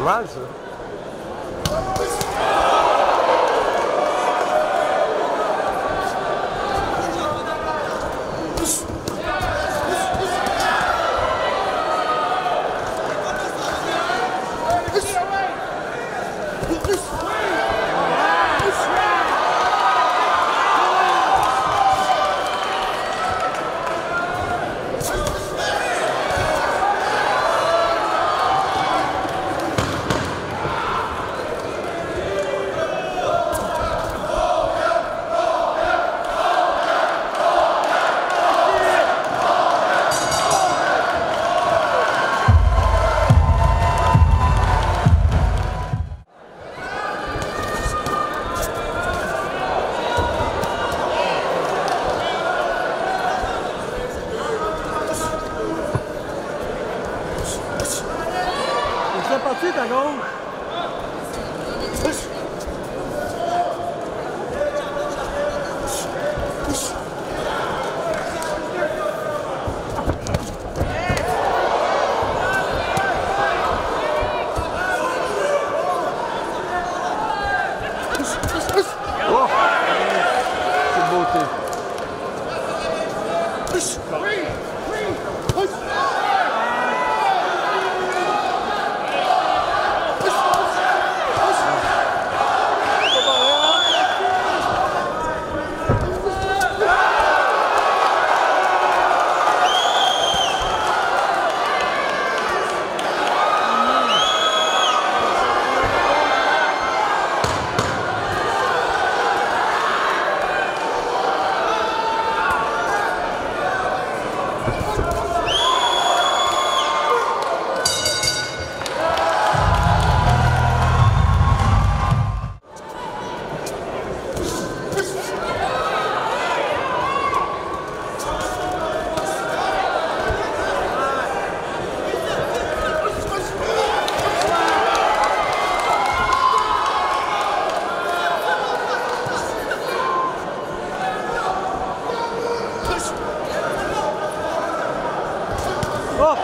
mal ça. C'est parti ta gauche. Oh. Quelle beauté. Oh!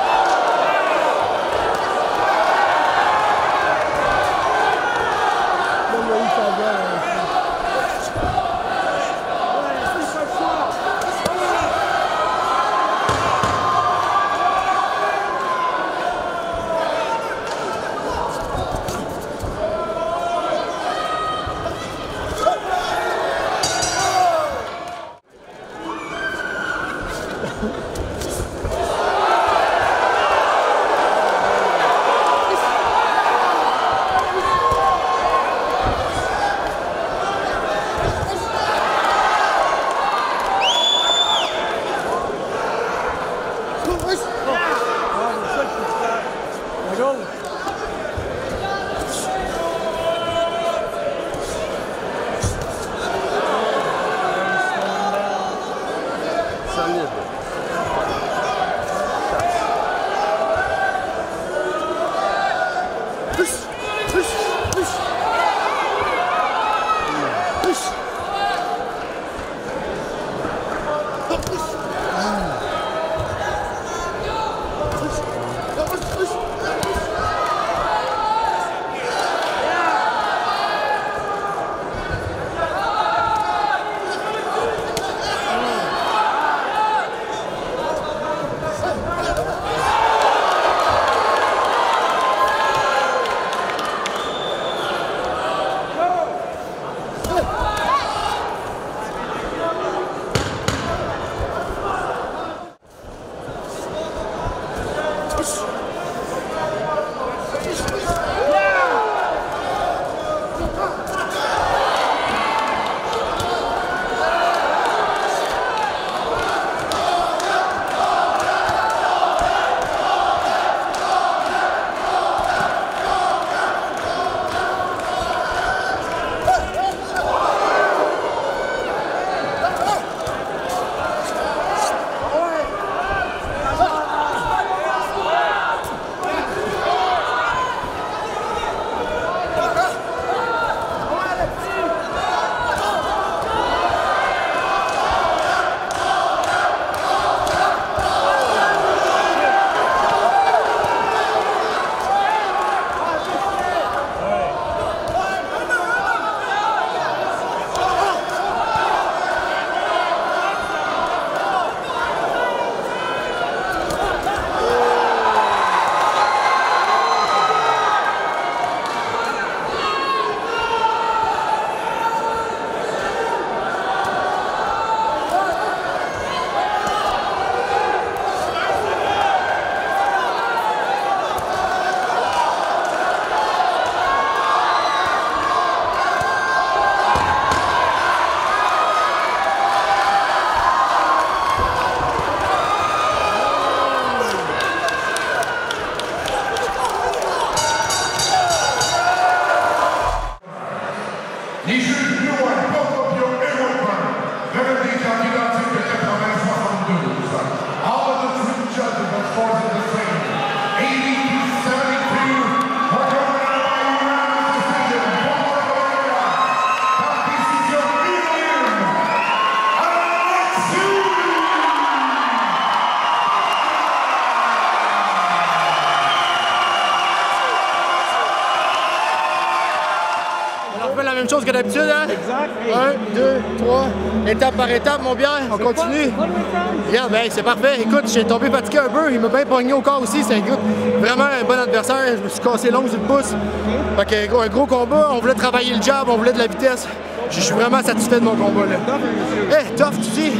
même chose que d'habitude, hein? Exact. 1, 2, 3, étape par étape, mon bien. On continue. Regarde, ben, c'est parfait. Écoute, j'ai tombé fatigué un peu. Il m'a bien pogné au corps aussi. C'est vraiment un bon adversaire. Je me suis cassé l'ongle sur le pouce. Fait que, un gros combat. On voulait travailler le jab, on voulait de la vitesse. Je suis vraiment satisfait de mon combat, là. Eh, tough, tu dis?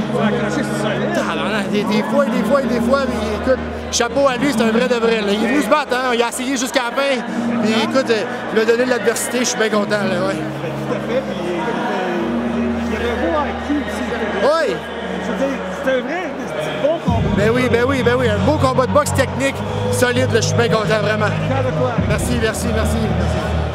Des fois, mais écoute, chapeau à lui, c'est un vrai de vrai. Là. Il est venu se battre, hein? Il a essayé jusqu'à la fin. Puis écoute, il m'a donné de l'adversité, je suis bien content, là, ouais. Tout à fait, puis il y avait un beau IQ aussi. Oui! Je veux dire, c'était un vrai bon combat. Ben oui, un beau combat de boxe technique, solide, là, je suis bien content, vraiment. Fier de toi. Merci.